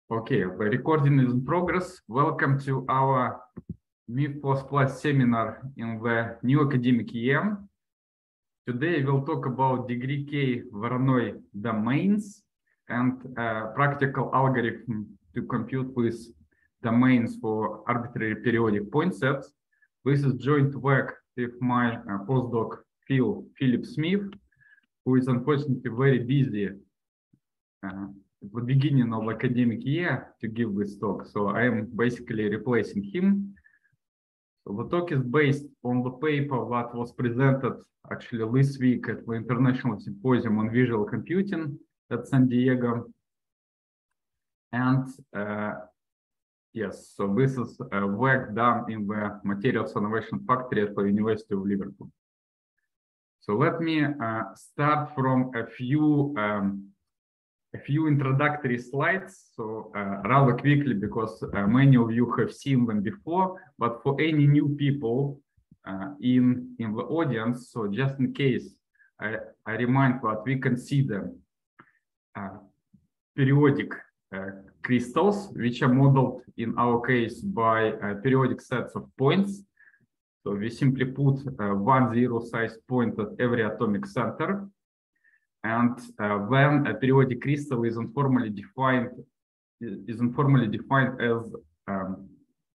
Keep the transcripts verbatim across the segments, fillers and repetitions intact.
Okay, the recording is in progress. Welcome to our MIF plus plus seminar in the new academic year. Today we'll talk about degree K Voronoi domains and uh, practical algorithm to compute with domains for arbitrary periodic point sets. This is joint work with my uh, postdoc Phil Philip Smith, who is unfortunately very busy uh, at the beginning of the academic year to give this talk. So I am basically replacing him. So the talk is based on the paper that was presented actually this week at the International Symposium on Visual Computing at San Diego. And uh, yes, so this is uh, work done in the Materials Innovation Factory at the University of Liverpool. So let me uh, start from a few um, a few introductory slides, so uh, rather quickly, because uh, many of you have seen them before, but for any new people uh, in, in the audience, so just in case, I, I remind that we consider uh, periodic uh, crystals, which are modeled in our case by uh, periodic sets of points. So we simply put uh, one zero-sized point at every atomic center. And uh, when a periodic crystal is informally defined, is informally defined as um,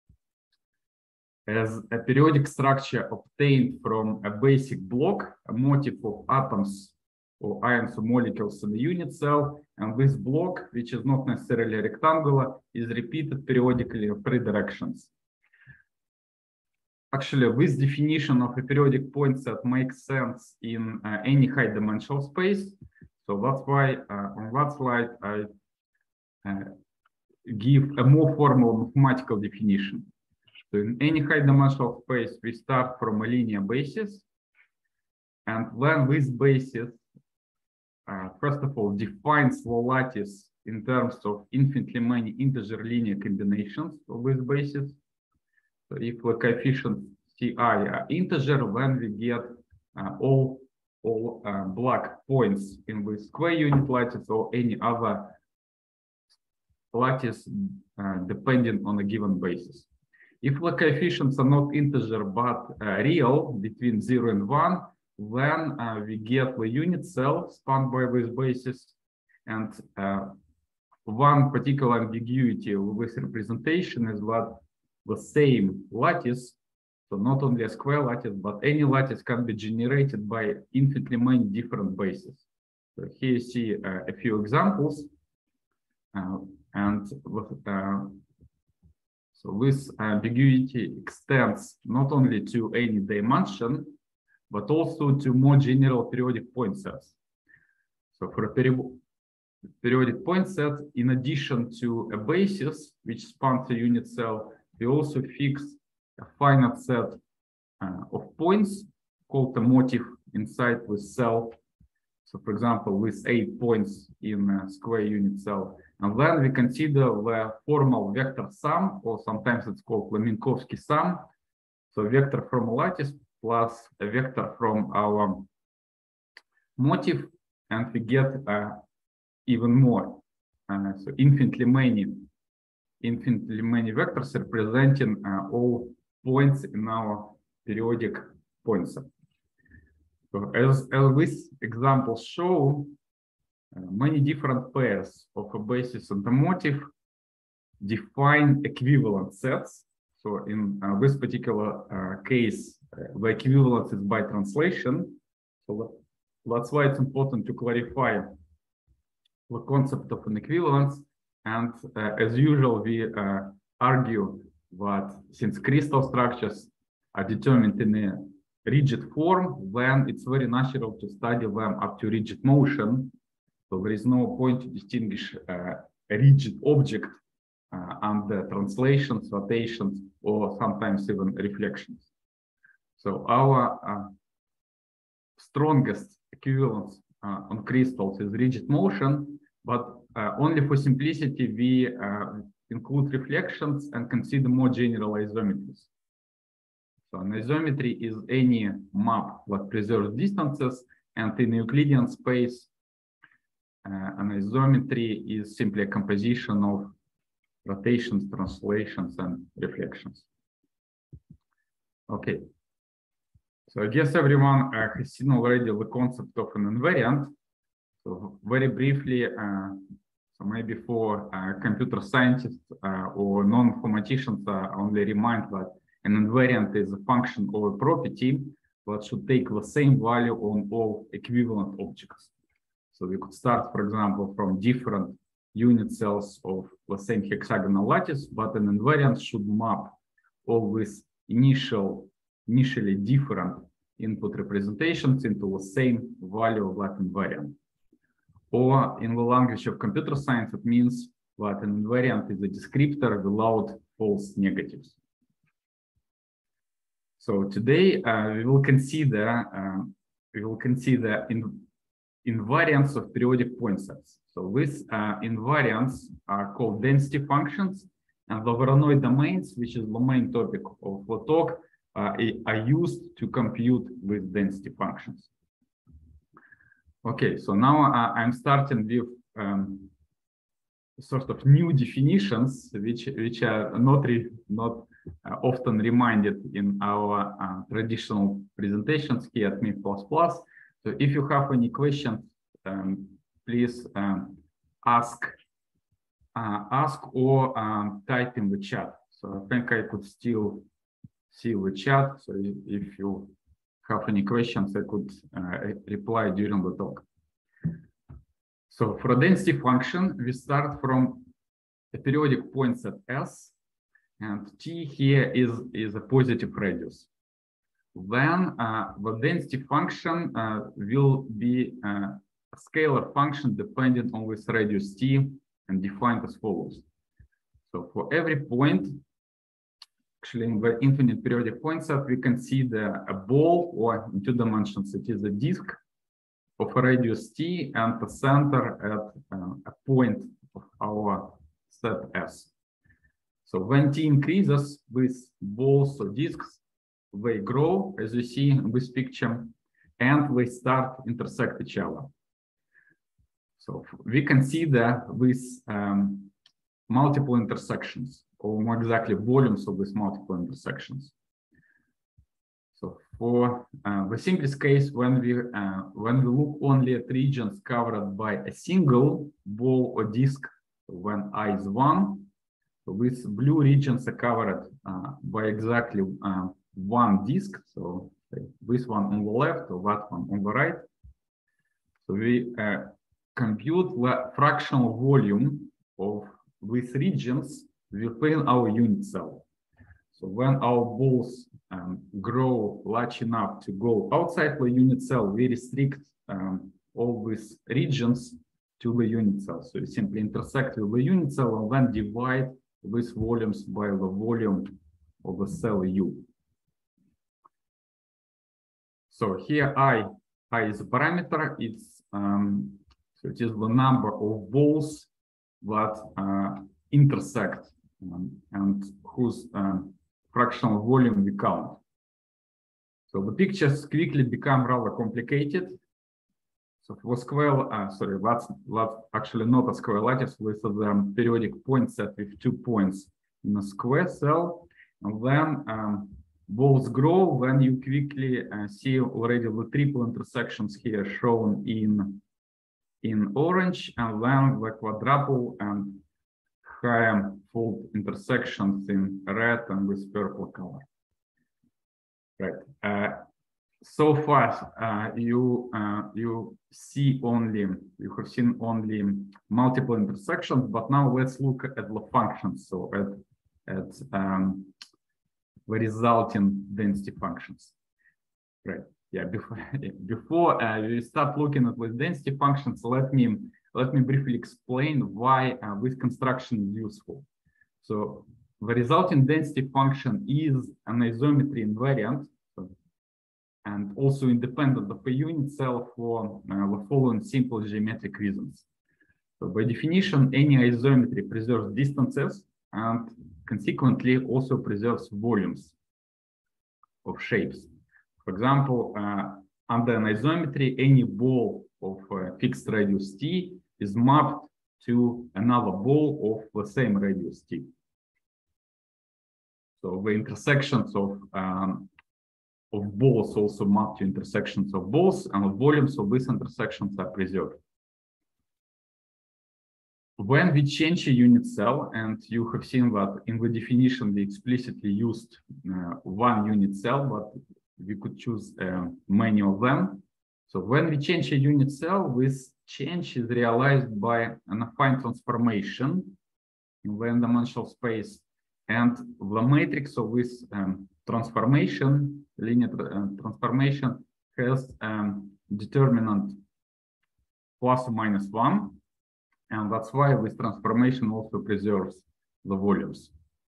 as a periodic structure obtained from a basic block, a motif of atoms or ions or molecules in the unit cell, and this block, which is not necessarily rectangular, is repeated periodically in three directions. Actually, this definition of a periodic point set makes sense in uh, any high-dimensional space. So that's why uh, on that slide I uh, give a more formal mathematical definition. So in any high-dimensional space, we start from a linear basis. And when this basis, uh, first of all, defines the lattice in terms of infinitely many integer linear combinations of this basis. So if the coefficients Ci are integer, then we get uh, all, all uh, black points in the square unit lattice or any other lattice uh, depending on a given basis. If the coefficients are not integer but uh, real between zero and one, then uh, we get the unit cell spanned by this basis. And uh, one particular ambiguity with this representation is that the same lattice, so not only a square lattice, but any lattice can be generated by infinitely many different bases. So here you see uh, a few examples. Uh, and uh, so this ambiguity extends not only to any dimension, but also to more general periodic point sets. So for a peri periodic point set, in addition to a basis which spans a unit cell, we also fix a finite set uh, of points called a motif inside the cell. So for example, with eight points in a square unit cell. And then we consider the formal vector sum, or sometimes it's called the Minkowski sum. So vector from a lattice plus a vector from our motif, and we get uh, even more. Uh, so infinitely many infinitely many vectors representing uh, all points in our periodic point set. So as, as these examples show, uh, many different pairs of a basis and a motif define equivalent sets. So in uh, this particular uh, case, uh, the equivalence is by translation. So that's why it's important to clarify the concept of an equivalence. And uh, as usual, we uh, argue that since crystal structures are determined in a rigid form, then it's very natural to study them up to rigid motion. So there is no point to distinguish uh, a rigid object uh, under translations, rotations, or sometimes even reflections. So our uh, strongest equivalence uh, on crystals is rigid motion, but Uh, only for simplicity, we uh, include reflections and consider more general isometries. So an isometry is any map that preserves distances, and in Euclidean space, uh, an isometry is simply a composition of rotations, translations, and reflections. Okay. So I guess everyone uh, has seen already the concept of an invariant. So very briefly, uh, so maybe for uh, computer scientists uh, or non-informaticians, uh, only remind that an invariant is a function of a property that should take the same value on all equivalent objects. So we could start, for example, from different unit cells of the same hexagonal lattice, but an invariant should map all these initial, initially different input representations into the same value of that invariant. Or in the language of computer science, it means that an invariant is a descriptor without false negatives. So today uh, we will consider uh, we will consider in, invariants of periodic point sets. So these uh, invariants are called density functions, and the Voronoi domains, which is the main topic of the talk, uh, are used to compute with density functions. Okay, so now uh, I'm starting with um, sort of new definitions, which which are not re, not uh, often reminded in our uh, traditional presentations here at M I plus plus. So if you have any questions, um, please um, ask uh, ask or um, type in the chat. So I think I could still see the chat. So if you have any questions, I could uh, reply during the talk. So for a density function, we start from a periodic point set S, and T here is, is a positive radius. Then uh, the density function uh, will be uh, a scalar function dependent on this radius T and defined as follows. So for every point, actually in the infinite periodic point set, we consider a ball, or in two dimensions, it is a disk of a radius T and the center at uh, a point of our set S. So when T increases, these balls or disks, they grow, as you see in this picture, and they start intersect each other. So we consider these um, multiple intersections, or more exactly volumes of these multiple intersections. So for uh, the simplest case, when we uh, when we look only at regions covered by a single ball or disk, when I is one, so these blue regions are covered uh, by exactly uh, one disk. So this one on the left or that one on the right. So we uh, compute the fractional volume of these regions within our unit cell. So when our balls um, grow large enough to go outside the unit cell, we restrict um, all these regions to the unit cell. So we simply intersect with the unit cell and then divide these volumes by the volume of the cell U. So here I, I is a parameter. It's um, so it is the number of balls that uh, intersect um, and whose um, fractional volume we count. So the pictures quickly become rather complicated. So for square, uh, sorry, that's, that's actually not a square lattice with the periodic point set with two points in a square cell. And then um, balls grow when you quickly uh, see already the triple intersections here shown in, in orange, and then the quadruple and higher fold intersections in red and with purple color. Right. Uh, so far, uh, you uh, you see only you have seen only multiple intersections, but now let's look at the functions. So at at um, the resulting density functions. Right. Yeah. Before before uh, we start looking at the density functions, let me let me briefly explain why uh, this construction is useful. So the resulting density function is an isometry invariant, so, and also independent of a unit cell for uh, the following simple geometric reasons. So by definition, any isometry preserves distances and consequently also preserves volumes of shapes. For example, uh, under an isometry, any ball of uh, fixed radius T is mapped to another ball of the same radius t. So the intersections of um, of balls also map to intersections of balls, and the volumes of these intersections are preserved. When we change a unit cell, and you have seen that in the definition we explicitly used uh, one unit cell, but we could choose uh, many of them. So when we change a unit cell, this change is realized by an affine transformation in the n-dimensional space, and the matrix of this um, transformation, linear uh, transformation, has um, determinant plus or minus one. And that's why this transformation also preserves the volumes.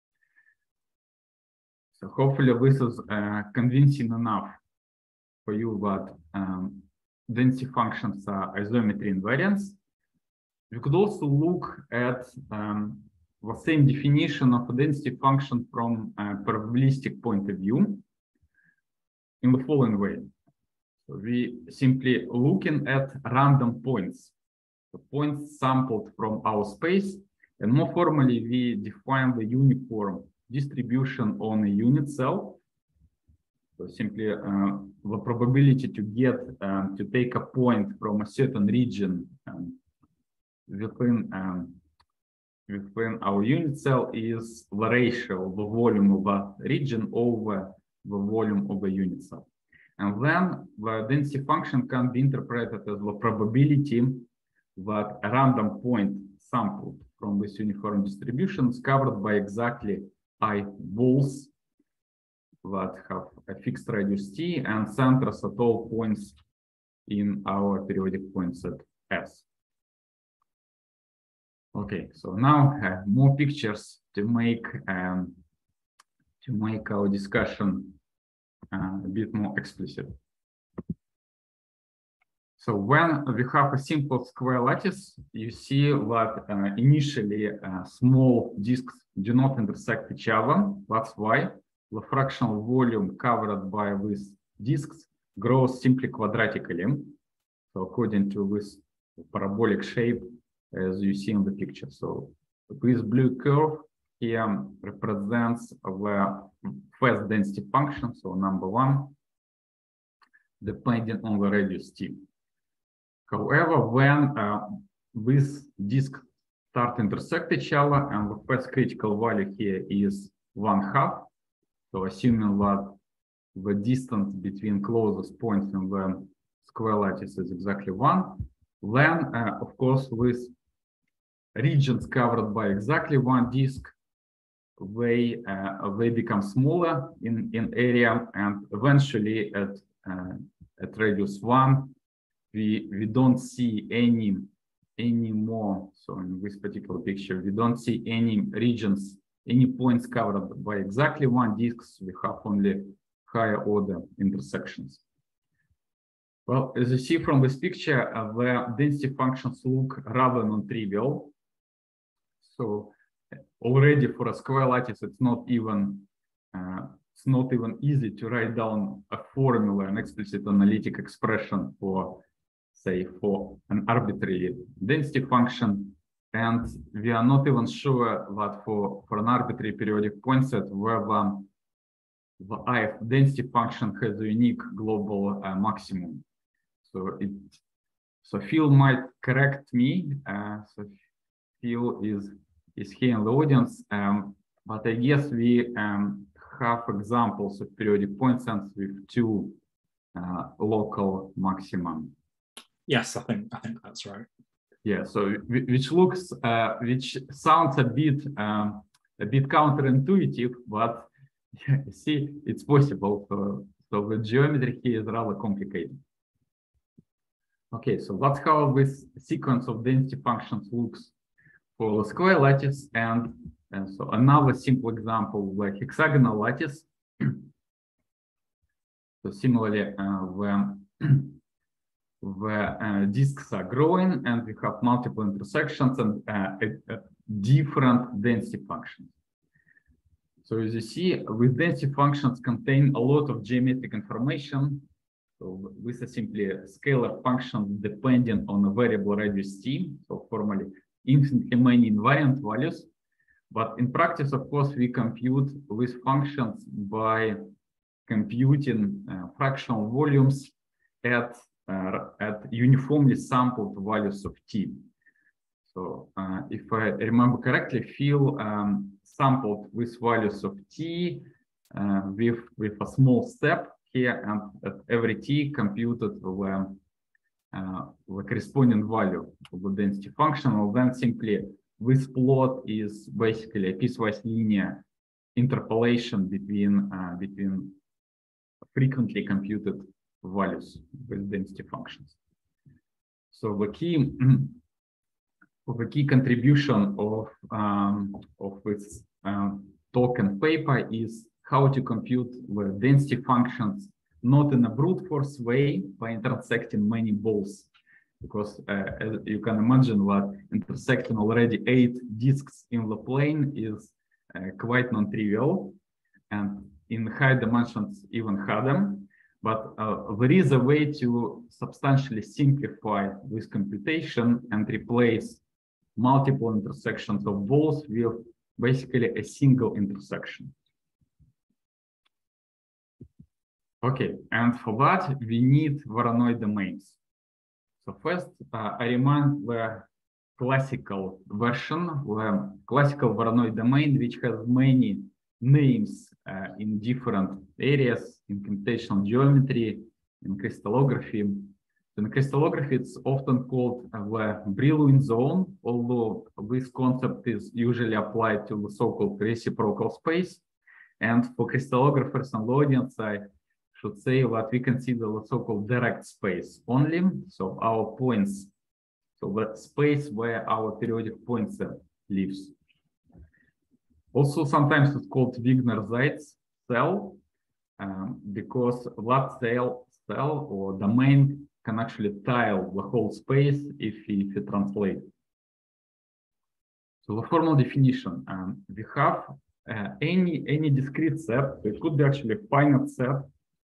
So hopefully this is uh, convincing enough for you that um, density functions are isometry invariants. We could also look at um, the same definition of a density function from a probabilistic point of view in the following way. So we simply looking at random points. Points sampled from our space, and more formally we define the uniform distribution on a unit cell. So simply uh, the probability to get um, to take a point from a certain region um, within um, within our unit cell is the ratio of the volume of that region over the volume of the unit cell. And then the density function can be interpreted as the probability that a random point sampled from this uniform distribution is covered by exactly I balls that have a fixed radius t and centers at all points in our periodic point set S. Okay, so now uh, more pictures to make um, to make our discussion uh, a bit more explicit. So when we have a simple square lattice, you see that uh, initially uh, small disks do not intersect each other. That's why the fractional volume covered by these disks grows simply quadratically. So according to this parabolic shape, as you see in the picture. So this blue curve here represents the first density function, so number one, depending on the radius t. However, when uh, these disks start to intersect each other, and the first critical value here is one half, so assuming that the distance between closest points in the square lattice is exactly one, then uh, of course these regions covered by exactly one disk, they uh, they become smaller in in area, and eventually at uh, at radius one. We, we don't see any, any more, so in this particular picture, we don't see any regions, any points covered by exactly one disk. We have only higher order intersections. Well, as you see from this picture, uh, the density functions look rather non-trivial. So already for a square lattice, it's not even uh, it's not even easy to write down a formula, an explicit analytic expression for, say, for an arbitrary density function, and we are not even sure that for, for an arbitrary periodic point set whether the ith density function has a unique global uh, maximum. So it so Phil might correct me. Uh, so Phil is is here in the audience, um, but I guess we um, have examples of periodic point sets with two uh, local maximum. Yes, I think I think that's right. Yeah, so which looks, uh, which sounds a bit, um, a bit counterintuitive, but yeah, you see, it's possible. So, so the geometry here is rather complicated. Okay, so that's how this sequence of density functions looks for the square lattice, and and so another simple example, the hexagonal lattice. So similarly, uh, when the uh, disks are growing and we have multiple intersections and uh, a, a different density functions. So as you see, with density functions contain a lot of geometric information. So this is simply a scalar function depending on a variable radius t. So formally, infinitely many invariant values. But in practice, of course, we compute these functions by computing uh, fractional volumes at, uh, at uniformly sampled values of t. So uh, if I remember correctly, Phil um, sampled with values of t uh, with, with a small step here, and at every t computed the, uh, the corresponding value of the density function. Well, then simply this plot is basically a piecewise linear interpolation between, uh, between frequently computed values with density functions. So the key the key contribution of um, of this uh, talk and paper is how to compute the density functions not in a brute force way by intersecting many balls, because uh, as you can imagine that intersecting already eight disks in the plane is uh, quite non-trivial, and in high dimensions even harder. But uh, there is a way to substantially simplify this computation and replace multiple intersections of balls with basically a single intersection. Okay, and for that we need Voronoi domains. So first, uh, I remind the classical version, the classical Voronoi domain, which has many names uh, in different areas, in computational geometry, in crystallography. In crystallography, it's often called uh, the Brillouin zone, although this concept is usually applied to the so-called reciprocal space. And for crystallographers and the audience, I should say that we consider the so-called direct space only. So our points, so the space where our periodic pointer lives. Also, sometimes it's called Wigner-Seitz cell, um, because that cell, cell or domain can actually tile the whole space if we, if we translate. So the formal definition, um, we have uh, any, any discrete set, so it could be actually a finite set.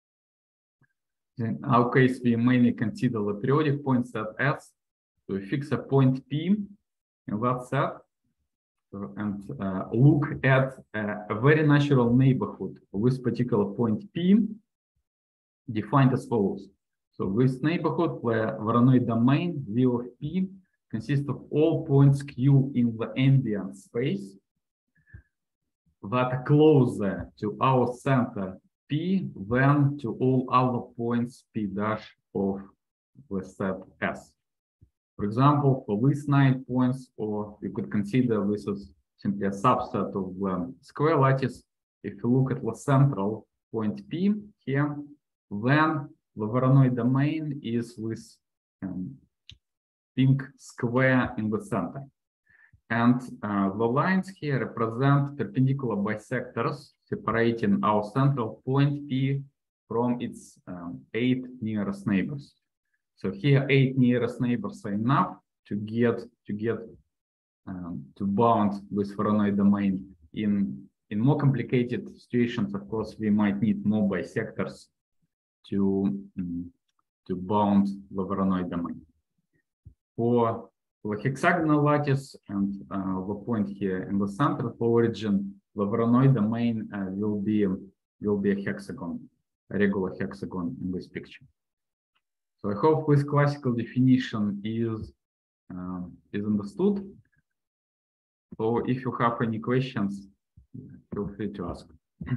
In our case, we mainly consider the periodic point set S. So we fix a point P in that set so, and uh, look at uh, a very natural neighborhood of this particular point P defined as follows. So this neighborhood where Voronoi domain V of P consists of all points Q in the ambient space that are closer to our center P than to all other points P dash of the set S. For example, for these nine points, or you could consider this as simply a subset of the square lattice. If you look at the central point P here, then the Voronoi domain is with um, pink square in the center. And uh, the lines here represent perpendicular bisectors separating our central point P from its um, eight nearest neighbors. So here, eight nearest neighbors are enough to get to get um, to bound this Voronoi domain. In in more complicated situations, of course, we might need more bisectors to um, to bound the Voronoi domain. For the hexagonal lattice and uh, the point here in the center of origin, the Voronoi domain uh, will be will be a hexagon, a regular hexagon in this picture. So I hope this classical definition is um, is understood. So if you have any questions, feel free to ask.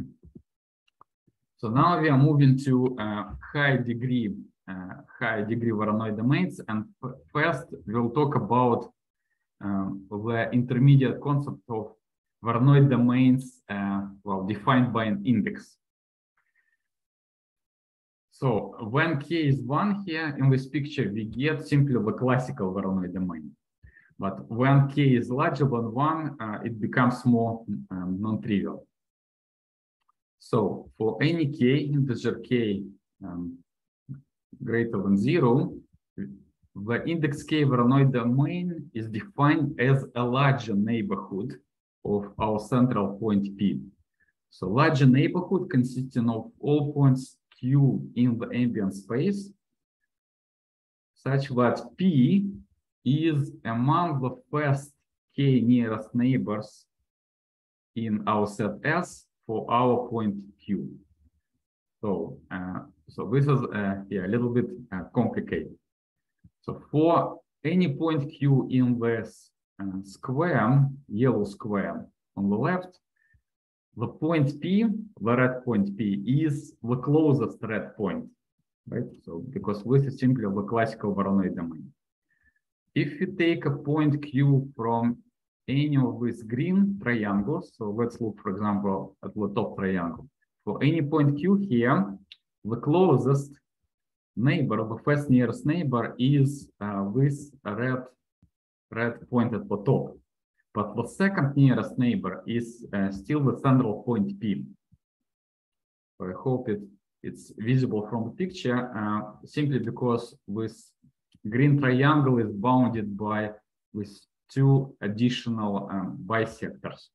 So now we are moving to uh, high degree uh, high degree Voronoi domains, and first we'll talk about um, the intermediate concept of Voronoi domains, uh, well defined by an index. So when k is one here in this picture, we get simply the classical Voronoi domain. But when k is larger than one, uh, it becomes more um, non-trivial. So for any k, integer k um, greater than zero, the index k Voronoi domain is defined as a larger neighborhood of our central point P. So larger neighborhood consisting of all points Q in the ambient space, such that P is among the first k nearest neighbors in our set S for our point Q. So, uh, so this is uh, yeah, a little bit uh, complicated. So for any point Q in this uh, square, yellow square on the left, the point P, the red point P, is the closest red point, right? So because this is simply the classical Voronoi domain. If you take a point Q from any of these green triangles, so let's look, for example, at the top triangle. For any point Q here, the closest neighbor, the first nearest neighbor, is uh, this red, red point at the top. But the second nearest neighbor is uh, still the central point P. So I hope it, it's visible from the picture, uh, simply because this green triangle is bounded by with two additional um, bisectors.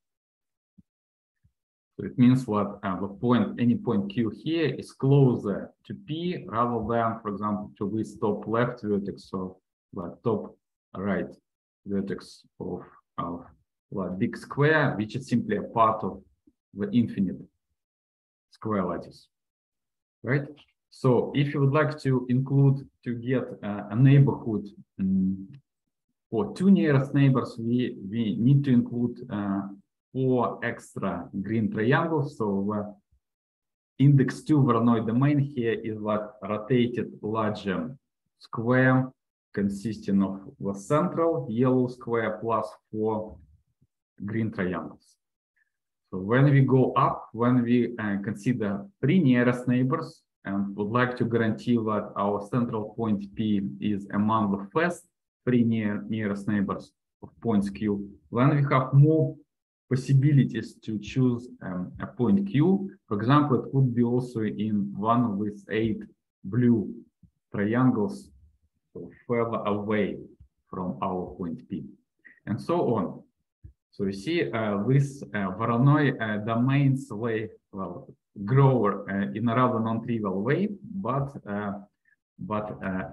So it means what uh, the point, any point Q here is closer to P rather than, for example, to this top left vertex of the top right vertex of, of the big square, which is simply a part of the infinite square lattice, right? So if you would like to include, to get uh, a neighborhood um, for two nearest neighbors, we, we need to include uh, four extra green triangles. So uh, index two Voronoi domain here is what rotated larger square consisting of the central yellow square plus four green triangles. So when we go up, when we uh, consider three nearest neighbors and would like to guarantee that our central point P is among the first three near, nearest neighbors of points Q, then we have more possibilities to choose um, a point Q. For example, it could be also in one of these eight blue triangles, so further away from our point P, and so on. So you see, uh, this uh, Voronoi uh, domains way, well, grow uh, in a rather non-trivial way, but uh, but uh,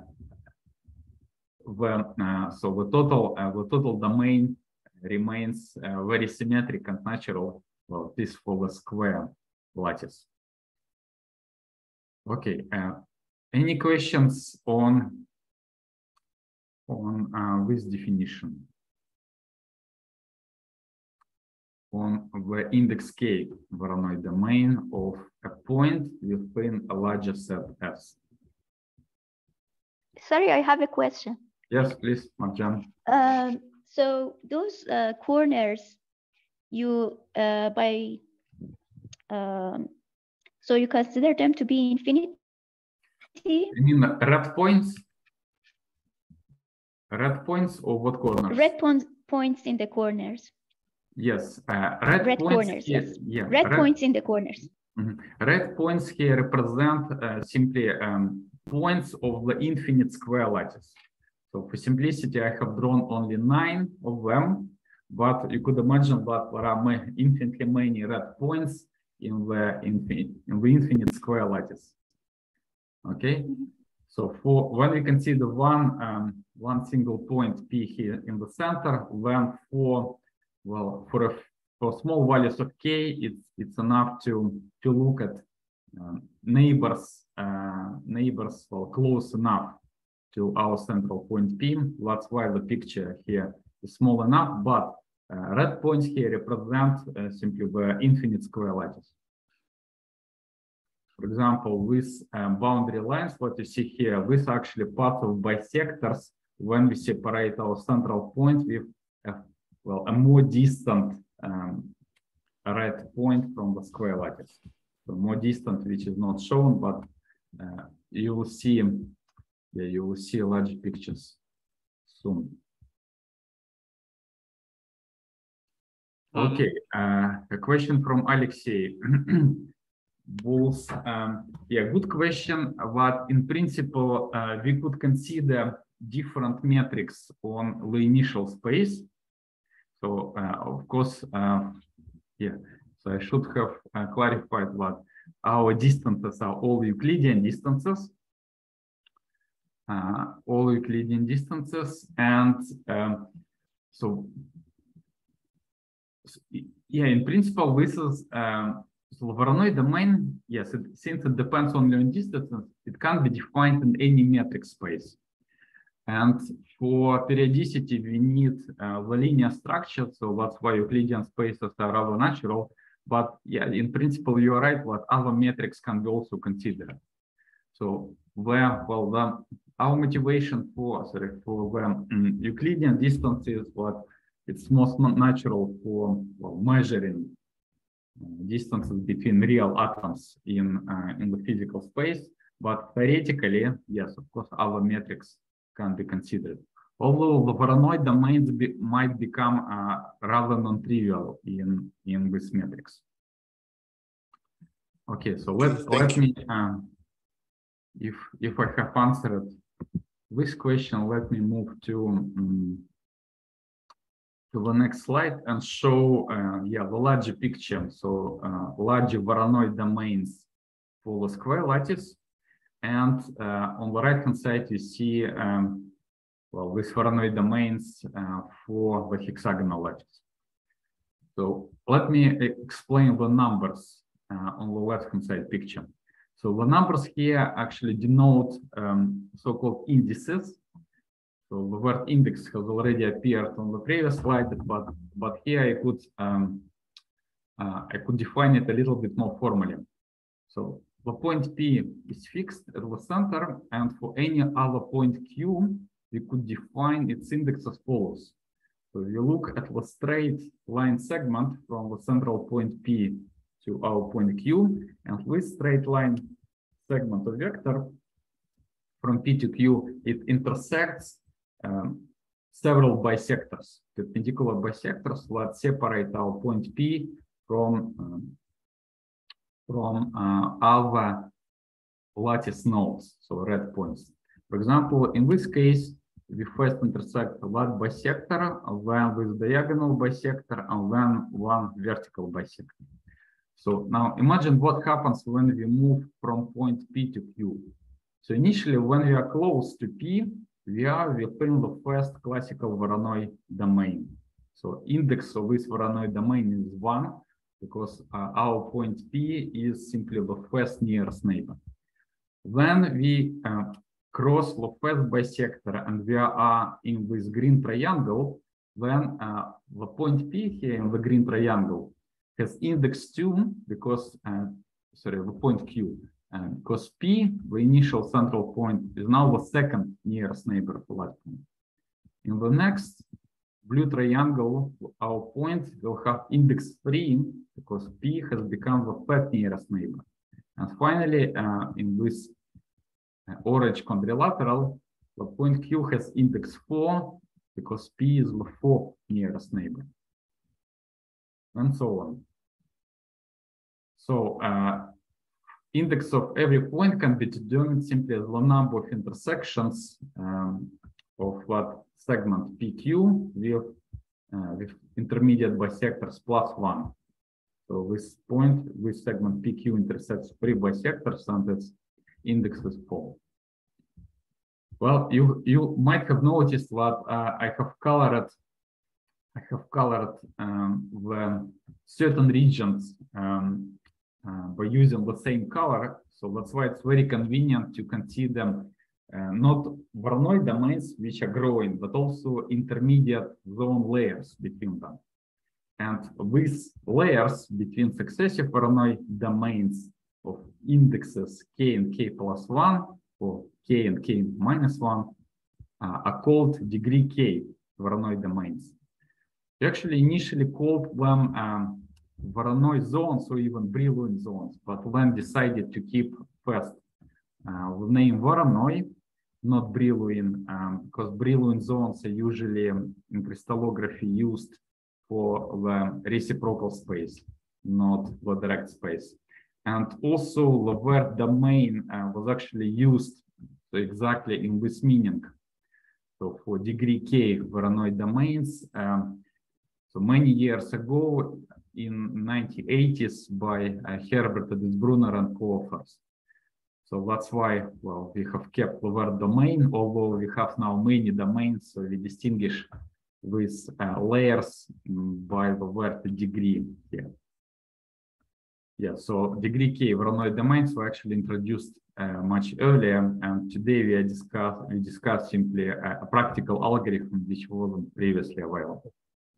the, uh, so the total uh, the total domain remains uh, very symmetric and natural. Well, this for the square lattice. Okay. Uh, any questions on on uh, this definition? On the index K Voronoi domain of a point within a larger set S. Sorry, I have a question. Yes, please, Marjan. Um, so those uh, corners, you uh, by um, so you consider them to be infinity? You mean red points? Red points or what corners? Red points points in the corners. Yes, uh, red, red points corners. Here, Yes. Yeah, red, red points in the corners. Mm-hmm. Red points here represent uh, simply um, points of the infinite square lattice. So for simplicity, I have drawn only nine of them, but you could imagine that there are infinitely many red points in the infinite, in the infinite square lattice. Okay, mm-hmm. So for when we consider one um, one single point P here in the center, then for well for a for small values of K, it's it's enough to to look at uh, neighbors uh, neighbors well close enough to our central point P. That's why the picture here is small enough, but uh, red points here represent uh, simply the infinite square lattice. For example, with um, boundary lines, what you see here, this actually part of bisectors when we separate our central point with a, well a more distant um, red point from the square lattice. So more distant, which is not shown, but uh, you will see. Yeah, you will see large pictures soon. Okay, uh, a question from Alexei. Both, um, yeah, good question. But in principle, uh, we could consider different metrics on the initial space. So, uh, of course, uh, yeah. So I should have uh, clarified that our distances are all Euclidean distances. Uh, all Euclidean distances, and um, so yeah, in principle, this is um, so Voronoi domain. Yes, it, since it depends only on distance, it can be defined in any metric space. And for periodicity, we need uh, the linear structure, so that's why Euclidean spaces are rather natural. But yeah, in principle, you are right. What other metrics can be also considered? So where, well, the, our motivation for sorry for the um, Euclidean distance is what it's most natural for well, measuring uh, distances between real atoms in uh, in the physical space. But theoretically, yes, of course, other metrics can be considered. Although the Voronoi domains be, might become uh, rather non-trivial in in these metrics. Okay, so let let me uh, if if I have answered this question, let me move to um, to the next slide and show uh, yeah the larger picture. So uh, larger Voronoi domains for the square lattice, and uh, on the right hand side you see um, well these Voronoi domains uh, for the hexagonal lattice. So let me explain the numbers uh, on the left hand side picture. So the numbers here actually denote um, so-called indices. So the word index has already appeared on the previous slide, but but here I could um, uh, I could define it a little bit more formally. So the point P is fixed at the center, and for any other point Q, we could define its index as follows. So you look at the straight line segment from the central point P to our point Q, and this straight line segment of vector from P to Q, it intersects um, several bisectors, perpendicular bisectors that separate our point P from um, from uh, our lattice nodes, so red points. For example, in this case, we first intersect that bisector, then with diagonal bisector, and then one vertical bisector. So now imagine what happens when we move from point P to Q. So initially, when we are close to P, we are within the first classical Voronoi domain. So index of this Voronoi domain is one, because uh, our point P is simply the first nearest neighbor. Then we uh, cross the first bisector and we are in this green triangle, then uh, the point P here in the green triangle has index two because, uh, sorry, the point Q, uh, because P, the initial central point, is now the second nearest neighbor for that point. In the next blue triangle, our point will have index three because P has become the third nearest neighbor. And finally, uh, in this uh, orange quadrilateral, the point Q has index four because P is the fourth nearest neighbor, and so on. So uh, index of every point can be determined simply as the number of intersections um, of that segment P Q with, uh, with intermediate bisectors plus one. So this point, this segment P Q intersects three bisectors and its index is four. Well, you you might have noticed that uh, I have colored I have colored um, the certain regions um, uh, by using the same color. So that's why it's very convenient to consider uh, not Voronoi domains which are growing, but also intermediate zone layers between them. And these layers between successive Voronoi domains of indexes k and k plus one, or k and k minus one, uh, are called degree k Voronoi domains. We actually initially called them um, Voronoi zones or even Brillouin zones, but then decided to keep first uh, the name Voronoi, not Brillouin, um, because Brillouin zones are usually um, in crystallography used for the reciprocal space, not the direct space. And also the word domain uh, was actually used exactly in this meaning. So for degree k Voronoi domains, um, so many years ago in nineteen eighties by uh, Herbert Adelsbrunner and co-authors. So that's why, well, we have kept the word domain, although we have now many domains, so we distinguish with uh, layers by the vector degree here. Yeah, so degree K Voronoi domains were actually introduced uh, much earlier, and today we are discuss we discuss simply a, a practical algorithm which wasn't previously available.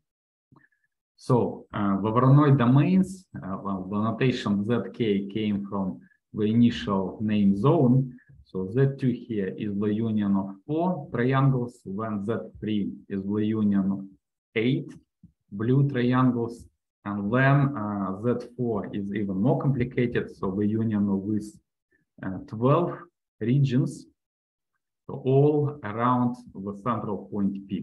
So uh, the Voronoi domains, uh, well, the notation Z K came from the initial name zone. So Z two here is the union of four triangles, when Z three is the union of eight blue triangles, and then uh, Z four is even more complicated, so the union with uh, twelve regions, so all around the central point P.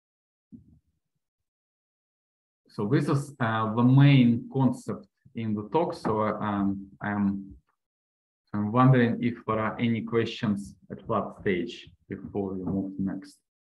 So this is uh, the main concept in the talk. So um, I'm I'm wondering if there are any questions at that stage before we move next.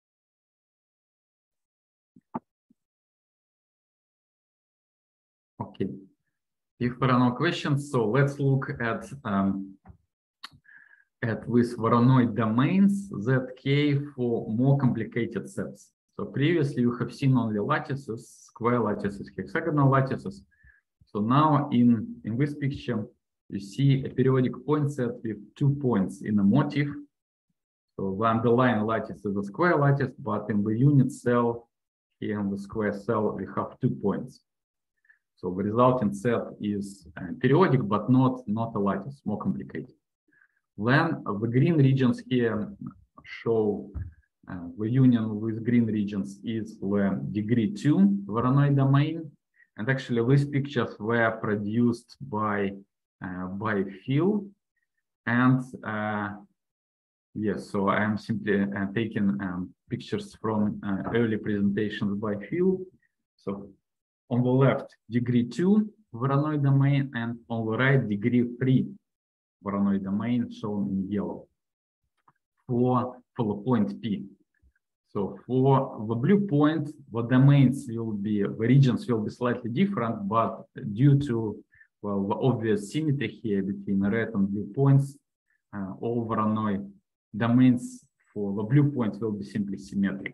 Okay, if there are no questions, so let's look at um, at with Voronoi domains Z K for more complicated sets. So previously you have seen only lattices, square lattices, hexagonal lattices. So now in in this picture you see a periodic point set with two points in a motif. So the underlying lattice is a square lattice, but in the unit cell, here in the square cell, we have two points. So the resulting set is uh, periodic, but not, not a lattice, more complicated. Then uh, the green regions here show uh, the union with green regions is the degree two Voronoi domain. And actually these pictures were produced by Uh, by Phil, and uh, yes, so I am simply uh, taking um, pictures from uh, early presentations by Phil. So on the left, degree two Voronoi domain, and on the right, degree three Voronoi domain shown in yellow for for the point P. So for the blue point, the domains will be the regions will be slightly different, but due to well, the obvious symmetry here between red and blue points, uh, all Voronoi domains for the blue point will be simply symmetric.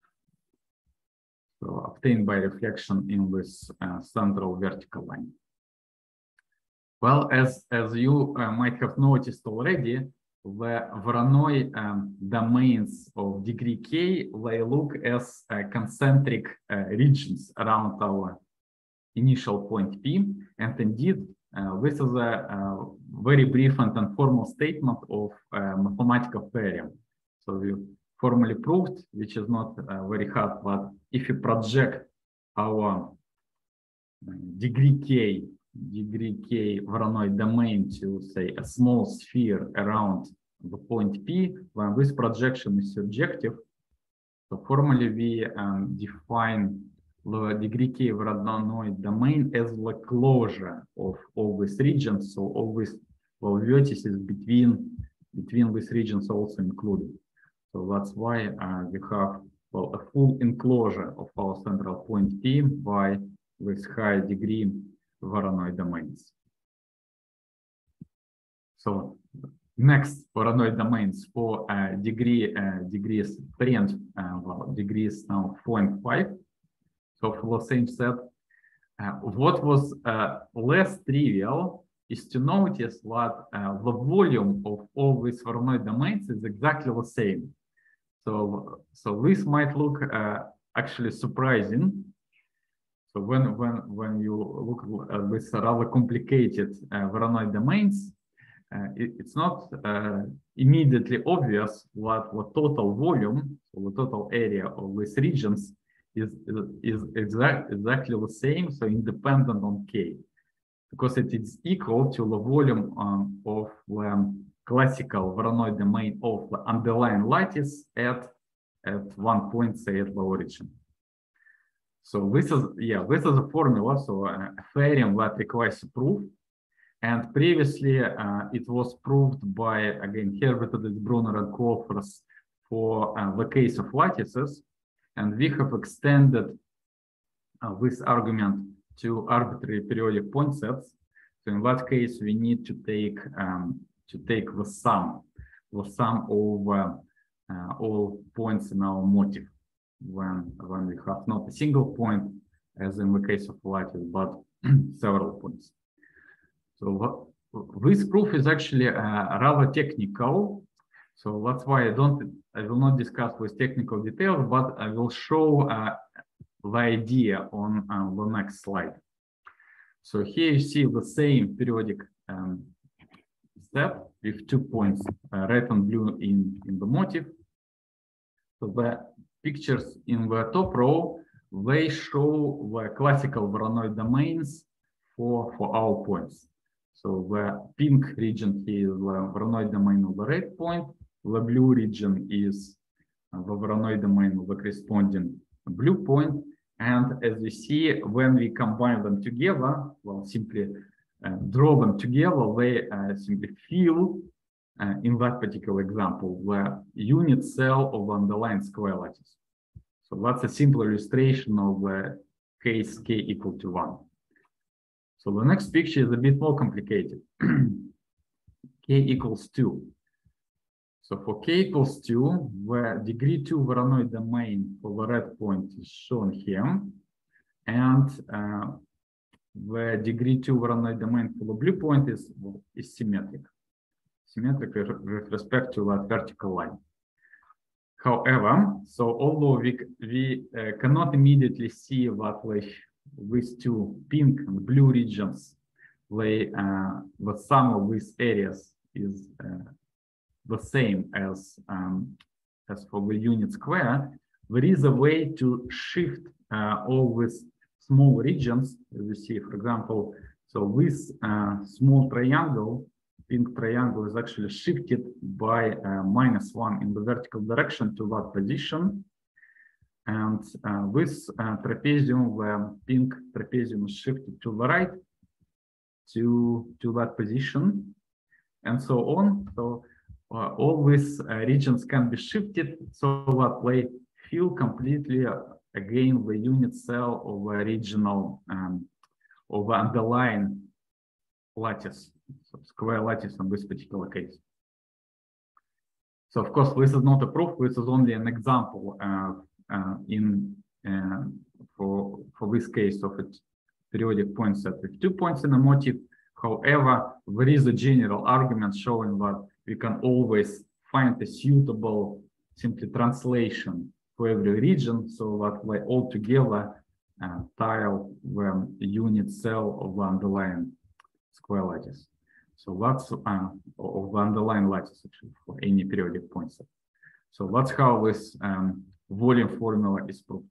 So obtained by reflection in this uh, central vertical line. Well, as, as you uh, might have noticed already, the Voronoi um, domains of degree K, they look as uh, concentric uh, regions around our initial point P, and indeed uh, this is a, a very brief and informal statement of uh, mathematical theorem. So we formally proved, which is not uh, very hard, but if you project our degree K, degree K Voronoi domain to say a small sphere around the point P, when this projection is surjective, so formally we um, define the degree K Voronoi domain as the closure of all these regions, so all these well, vertices between between these regions also included. So that's why uh, we have well a full enclosure of our central point P by this high degree Voronoi domains. So next Voronoi domains for uh, degree uh, degrees three and uh, well, degrees now four and five. So for the same set, uh, what was uh, less trivial is to notice that uh, the volume of all these Voronoi domains is exactly the same. So, so this might look uh, actually surprising. So when, when, when you look at this rather complicated uh, Voronoi domains, uh, it, it's not uh, immediately obvious what the total volume, so the total area of these regions is, is, is exact, exactly the same, so independent on K, because it is equal to the volume um, of the um, classical Voronoi domain of the underlying lattice at, at one point, say at the origin. So this is, yeah, this is a formula, so a theorem that requires a proof. And previously uh, it was proved by, again, Herbertadis, Brunner, and co-authors for uh, the case of lattices. And we have extended uh, this argument to arbitrary periodic point sets. So in that case, we need to take um, to take the sum, the sum of uh, uh, all points in our motif. when, when we have not a single point, as in the case of lattice, but several points. So this proof is actually uh, rather technical. So that's why I don't, I will not discuss with technical details, but I will show uh, the idea on uh, the next slide. So here you see the same periodic um, step with two points, uh, red and blue in, in the motif. So the pictures in the top row, they show the classical Voronoi domains for, for our points. So the pink region here is the Voronoi domain of the red point, the blue region is the Voronoi domain of the corresponding blue point. And as you see, when we combine them together, well, simply uh, draw them together, they uh, simply fill, uh, in that particular example, the unit cell of the underlying square lattice. So that's a simple illustration of the case k equal to one. So the next picture is a bit more complicated. K equals two. So for k equals two, where degree two Voronoi domain for the red point is shown here, and uh, where degree two Voronoi domain for the blue point is, well, is symmetric. Symmetric with respect to that vertical line. However, so although we, we uh, cannot immediately see that like, these two pink and blue regions, they, uh, the sum of these areas is uh, the same as, um, as for the unit square, there is a way to shift uh, all these small regions, as you see, for example, so this uh, small triangle, pink triangle is actually shifted by uh, minus one in the vertical direction to that position. And uh, this uh, trapezium, the pink trapezium is shifted to the right to, to that position, and so on. So uh, all these uh, regions can be shifted so that they fill completely uh, again the unit cell of the regional um, of the underlying lattice, so square lattice in this particular case. So of course, this is not a proof. This is only an example uh, uh, in uh, for for this case of a periodic point set with two points in a motif. However, there is a general argument showing that we can always find a suitable simply translation for every region, so that we all together uh, tile the unit cell of the underlying square lattice. So that's uh, of the underlying lattice actually for any periodic point set. So that's how this um, volume formula is proved.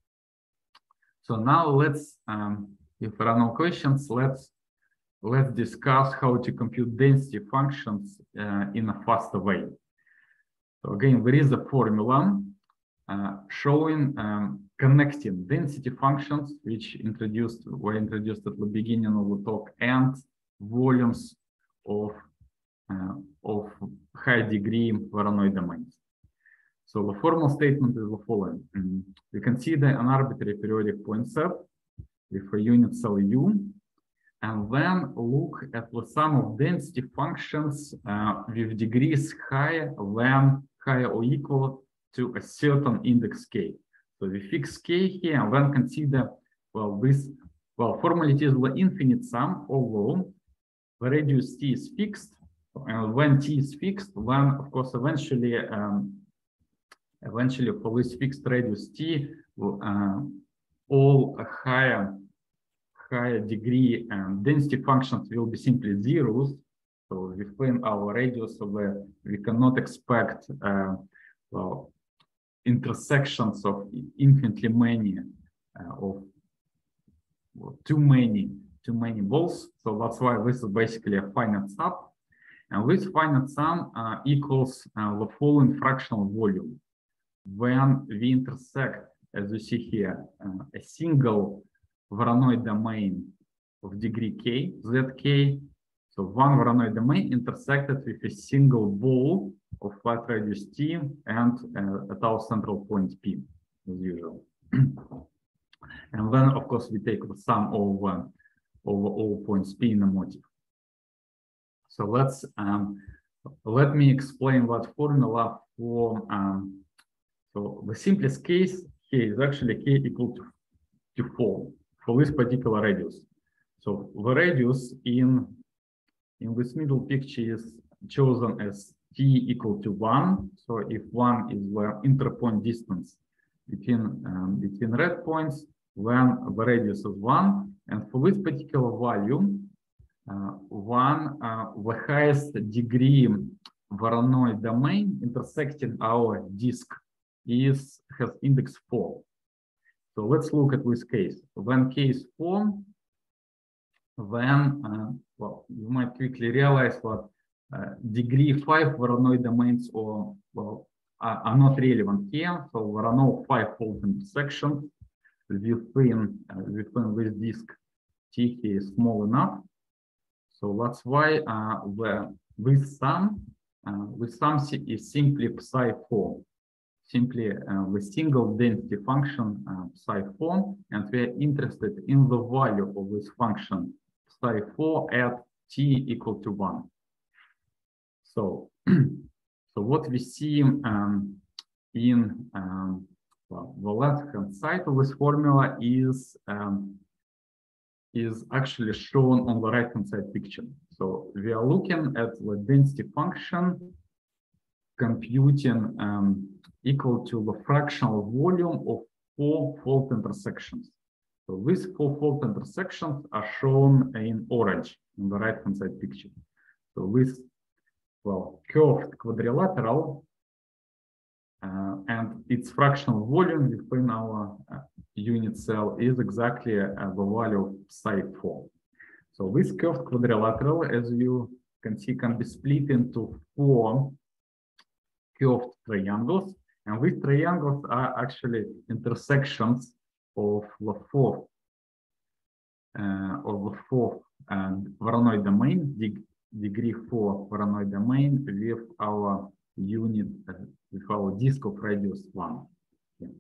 So now let's, um, if there are no questions, let's let's discuss how to compute density functions uh, in a faster way. So again, there is a formula uh, showing um, connecting density functions, which introduced were introduced at the beginning of the talk, and volumes of uh, of high degree Voronoi domains. So the formal statement is the following: mm, we consider an arbitrary periodic point set with a unit cell U, and then look at the sum of density functions uh, with degrees higher than higher or equal to a certain index k. So we fix k here and then consider, well, this, well, formally it is the infinite sum, although the radius t is fixed. And when t is fixed, then of course eventually, um, eventually for this fixed radius t, uh, all higher higher degree and density functions will be simply zeros. So within our radius, where we cannot expect uh, well, intersections of infinitely many uh, of well, too many too many balls. So that's why this is basically a finite sum, and this finite sum uh, equals uh, the following fractional volume when we intersect, as you see here, uh, a single Voronoi domain of degree k, zk. So one Voronoi domain intersected with a single ball of flat radius t and uh, at our central point p, as usual. And then, of course, we take the sum of uh, over all points p in the motif. So let's um, let me explain that formula for um, so the simplest case k is actually k equal to, to four for this particular radius. So the radius in, in this middle picture is chosen as t equal to one. So if one is the interpoint distance between, um, between red points, then the radius is one. And for this particular value, uh, one, uh, the highest degree Voronoi domain intersecting our disk is has index four. So let's look at this case. When case four, then uh, well, you might quickly realize that uh, degree five Voronoi domains or well are, are not relevant here. So there are no five-fold intersections within uh, within this disk. T is small enough. So that's why uh, the this sum uh, with sum is simply psi four. Simply uh, the single density function uh, psi four, and we are interested in the value of this function psi four at t equal to one. So, so what we see um, in um, well, the left-hand side of this formula is um, is actually shown on the right-hand side picture. So we are looking at the density function computing um, equal to the fractional volume of four fault intersections. So these four fault intersections are shown in orange in the right-hand side picture. So this, well, curved quadrilateral uh, and its fractional volume within our uh, unit cell is exactly uh, the value of psi four. So this curved quadrilateral, as you can see, can be split into four curved triangles, and these triangles are actually intersections of the fourth uh, of the fourth um, Voronoi domain, dig, degree four Voronoi domain with our unit uh, with our disk of radius one. Okay.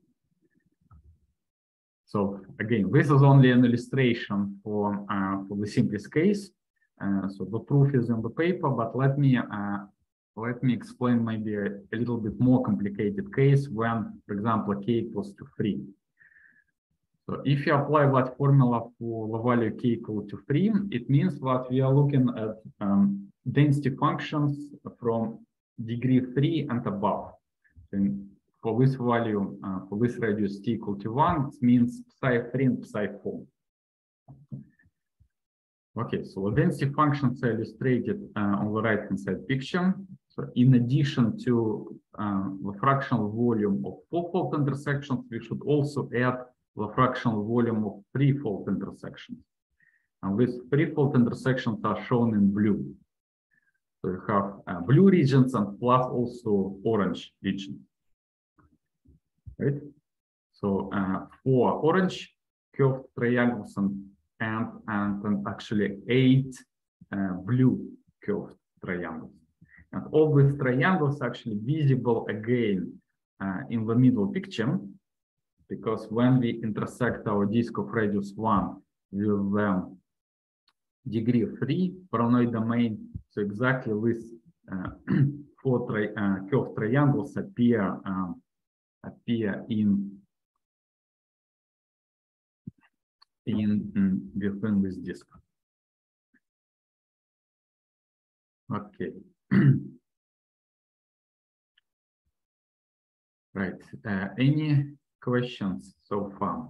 So again, this is only an illustration for uh, for the simplest case. Uh, so the proof is in the paper, but let me uh, let me explain maybe a, a little bit more complicated case when, for example, k equals to three. So if you apply that formula for the value k equal to three, it means that we are looking at um, density functions from degree three and above. And for this value, uh, for this radius t equal to one, it means psi three and psi four. Okay, so the density functions are illustrated uh, on the right-hand side picture. So in addition to uh, the fractional volume of four-fold intersections, we should also add the fractional volume of three-fold intersections. And these three-fold intersections are shown in blue. So you have uh, blue regions and plus also orange regions. Right? So uh, for orange curved triangles and and, and, and actually eight uh, blue curved triangles. And all these triangles are actually visible again uh, in the middle picture, because when we intersect our disk of radius one with um, degree three Voronoi domain, so exactly these uh, four tri uh, curved triangles appear uh, appear in in mm, within this disk. Okay. Right. Uh, any questions so far?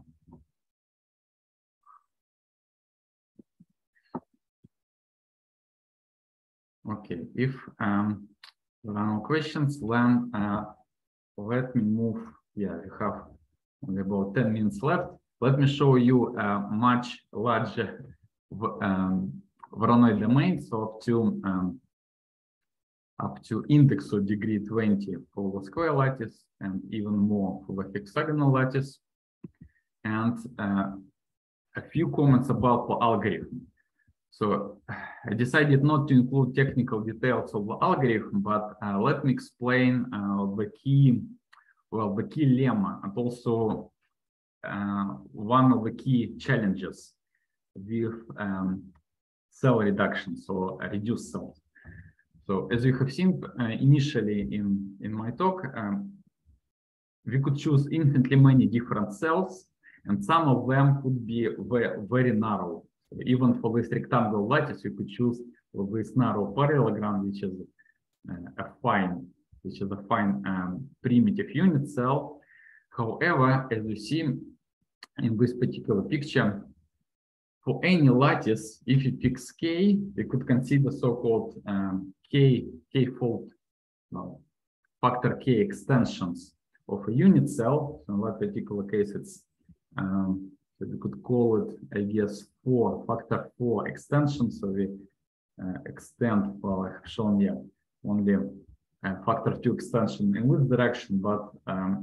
Okay. If um, there are no questions, then uh, let me move. Yeah, we have only about ten minutes left. Let me show you a much larger um, Voronoi domain, so up to um, up to index of degree twenty for the square lattice, and even more for the hexagonal lattice. And uh, a few comments about the algorithm. So I decided not to include technical details of the algorithm, but uh, let me explain uh, the key, well, the key lemma, and also uh, one of the key challenges with um, cell reduction, so reduced cells. So as you have seen uh, initially in, in my talk, um, we could choose infinitely many different cells, and some of them could be very, very narrow. So even for this rectangle lattice, you could choose this narrow parallelogram, which is uh, a fine, which is a fine um, primitive unit cell. However, as you see in this particular picture, for any lattice, if you fix k, you could consider so-called um, k k-fold no, factor k extensions of a unit cell. So in that particular case, it's um, so we could call it, I guess, four factor four extensions. So we uh, extend, well, I have shown here only uh, factor two extension in this direction, but um,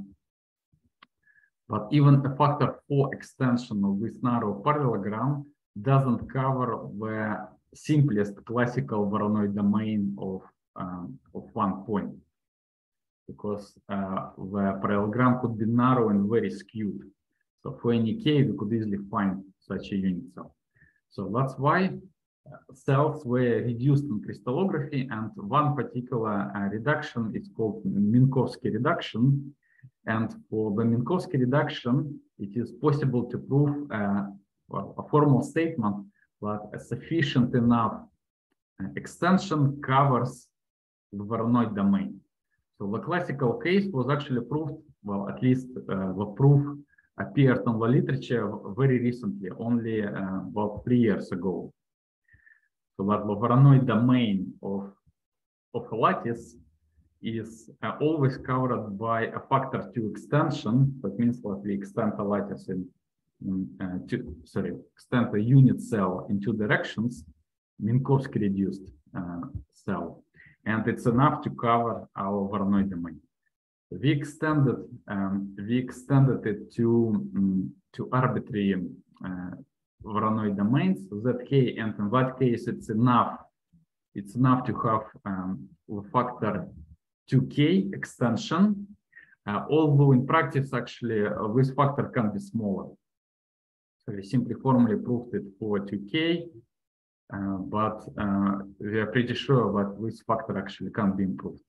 but even a factor four extension of this narrow parallelogram doesn't cover the simplest classical Voronoi domain of um, of one point, because uh, the parallelogram could be narrow and very skewed. So for any k, we could easily find such a unit cell. So that's why cells were reduced in crystallography, and one particular uh, reduction is called Minkowski reduction. And for the Minkowski reduction, it is possible to prove uh, well, a formal statement that a sufficient enough uh, extension covers the Voronoi domain. So the classical case was actually proved, well, at least uh, the proof appeared in the literature very recently, only uh, about three years ago. So that the Voronoi domain of, of a lattice is uh, always covered by a factor two extension. That means that we extend a lattice in, in uh, two, sorry, extend a unit cell in two directions, Minkowski reduced uh, cell, and it's enough to cover our Voronoi domain. We extended um, we extended it to um, to arbitrary uh, Voronoi domains, zk, and in that case, it's enough. It's enough to have um, a factor two k extension, uh, although in practice, actually, uh, this factor can be smaller. So we simply formally proved it for two k, uh, but uh, we are pretty sure that this factor actually can be improved.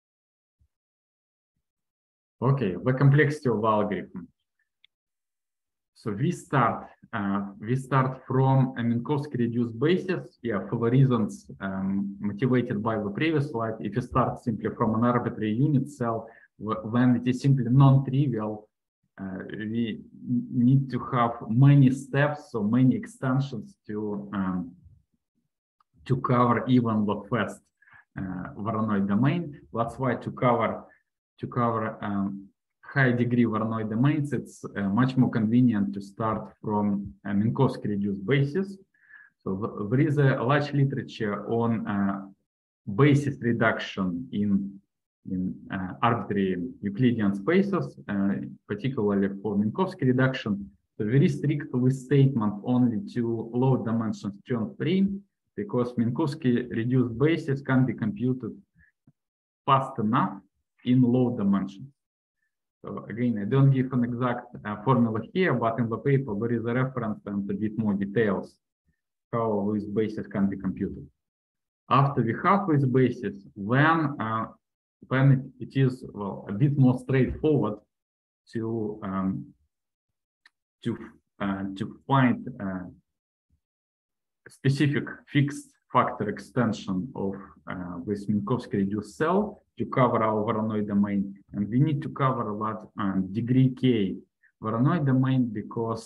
Okay, the complexity of the algorithm. So we start uh, we start from a Minkowski reduced basis, yeah, for the reasons um, motivated by the previous slide. If you start simply from an arbitrary unit cell, when it is simply non-trivial, uh, we need to have many steps, so many extensions to um, to cover even the first uh, Voronoi domain. That's why to cover to cover um, high degree Voronoi domains, it's uh, much more convenient to start from a Minkowski reduced basis. So th there is a large literature on uh, basis reduction in, in uh, arbitrary Euclidean spaces, uh, particularly for Minkowski reduction. So very strict with statement only to low dimensions two and three, because Minkowski reduced basis can be computed fast enough in low dimensions. So again, I don't give an exact uh, formula here, but in the paper there is a reference and a bit more details how this basis can be computed. After we have this basis, then uh, then it, it is well a bit more straightforward to um, to uh, to find uh, a specific fixed factor extension of uh, this Minkowski reduced cell to cover our Voronoi domain, and we need to cover that um, degree k Voronoi domain because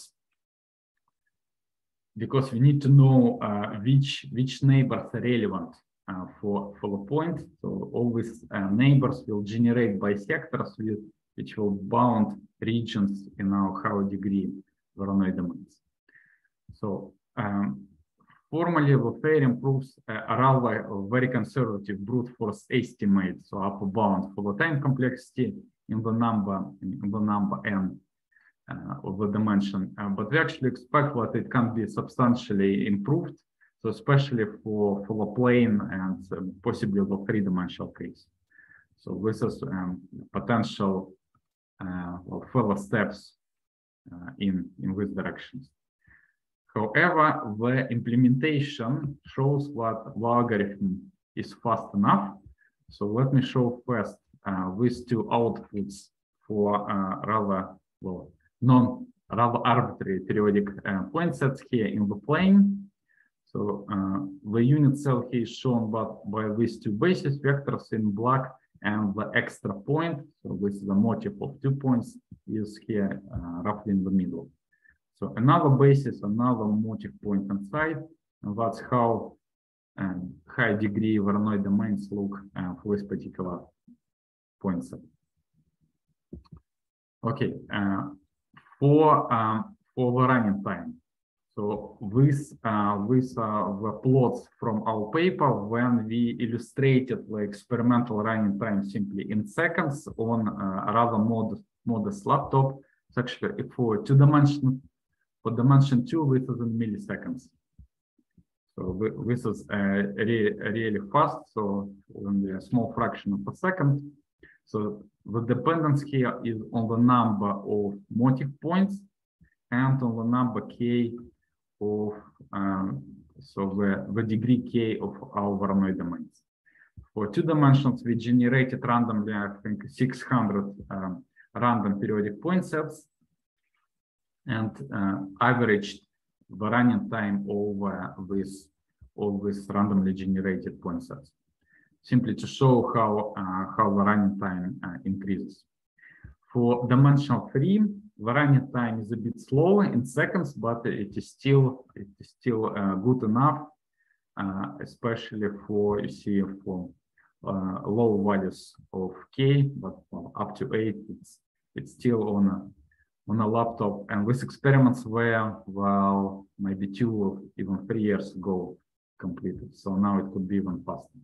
because we need to know uh, which which neighbors are relevant uh, for for the point. So all these uh, neighbors will generate bisectors with which will bound regions in our higher degree Voronoi domains. So um, formally, the theorem proves uh, a rather very conservative brute force estimate, so upper bound for the time complexity in the number in the number n uh, of the dimension. Uh, but we actually expect that it can be substantially improved, so especially for for the plane and uh, possibly the three-dimensional case. So this is um, potential uh, well, further steps uh, in in these directions. However, the implementation shows that the algorithm is fast enough. So let me show first uh, these two outputs for uh, rather well non rather arbitrary periodic uh, point sets here in the plane. So uh, the unit cell here is shown but by these two basis vectors in black, and the extra point, so this is the motif of two points, is here uh, roughly in the middle. So another basis, another motif point inside, and that's how um, high degree Voronoi domains look uh, for this particular point set. Okay, uh, for um, for the running time. So this uh, these are the plots from our paper when we illustrated the experimental running time simply in seconds on uh, a rather modest modest laptop. It's actually for two dimension for dimension two, this is in milliseconds. So this is uh, really really fast. So only a small fraction of a second. So the dependence here is on the number of motif points and on the number k of um, so the, the degree k of our Voronoi domains. For two dimensions, we generated randomly, I think, six hundred um, random periodic point sets and uh, averaged the running time over this all these randomly generated point sets, simply to show how uh, how the running time uh, increases. For dimensional three, the running time is a bit slower in seconds, but it is still it is still uh, good enough, uh, especially for you see for uh, low values of k, but well, up to eight, it's it's still on a on a laptop. And these experiments were well maybe two or even three years ago completed, so now it could be even faster.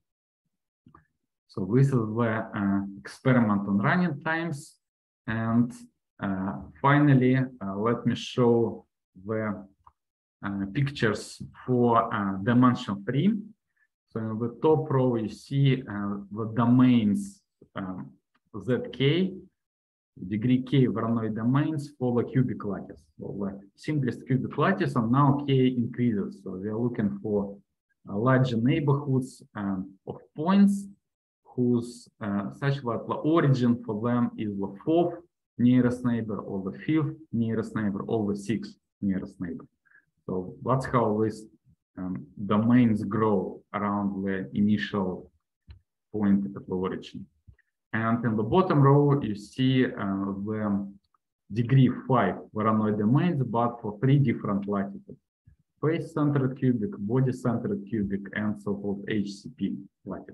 So this is the uh, experiment on running times. And uh, finally, uh, let me show the uh, pictures for uh, dimension three. So in the top row, you see uh, the domains um, zk, degree k Voronoi domains for the cubic lattice. So the simplest cubic lattice, and now k increases. So we are looking for uh, larger neighborhoods um, of points whose uh, such that the origin for them is the fourth nearest neighbor or the fifth nearest neighbor or the sixth nearest neighbor. So that's how these um, domains grow around the initial point at the origin. And in the bottom row, you see uh, the degree five Voronoi domains, but for three different latitudes: face-centered cubic, body-centered cubic, and so-called H C P latitude.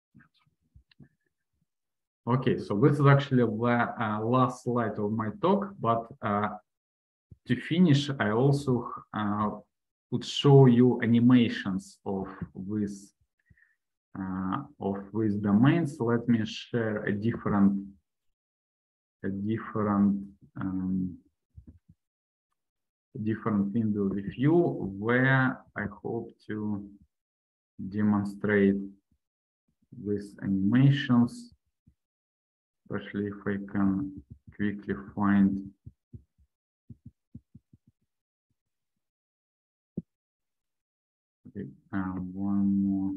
Okay, so this is actually the uh, last slide of my talk, but uh, to finish, I also uh, would show you animations of this uh, of these domains. Let me share a different a different um, different window with you where I hope to demonstrate these animations. Especially if I can quickly find okay, uh, one more.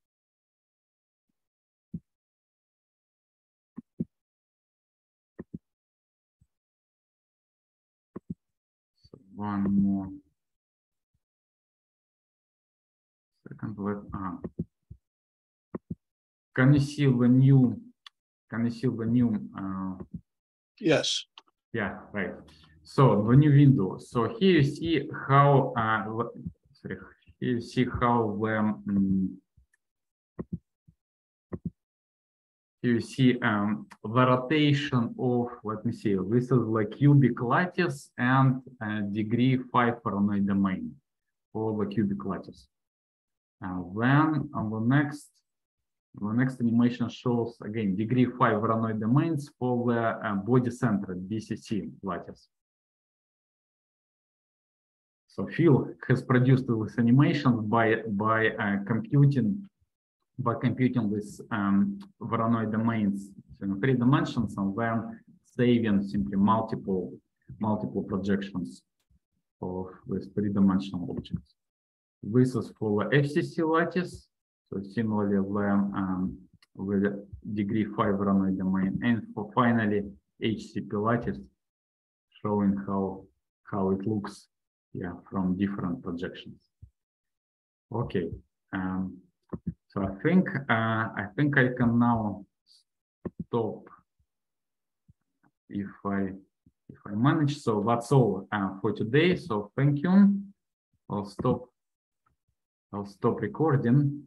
So one more second. Let, uh, can you see the new? Can you see the new? Uh, Yes. Yeah, right. So the new window. So here you see how. Uh, sorry, here you see how the. Um, here you see um, the rotation of. Let me see. This is like cubic lattice and uh, degree five Voronoi domain for the cubic lattice. And then on the next. The next animation shows again degree five Voronoi domains for the uh, body-centered B C C lattice. So Phil has produced this animation by by uh, computing by computing this um, Voronoi domains in three dimensions and then saving simply multiple multiple projections of these three-dimensional objects. This is for the F C C lattice. So similarly, um, with degree five Voronoi domain, and for finally H C Pilates, showing how how it looks, yeah, from different projections. Okay, um, so I think uh, I think I can now stop if I if I manage. So that's all uh, for today. So thank you. I'll stop. I'll stop recording.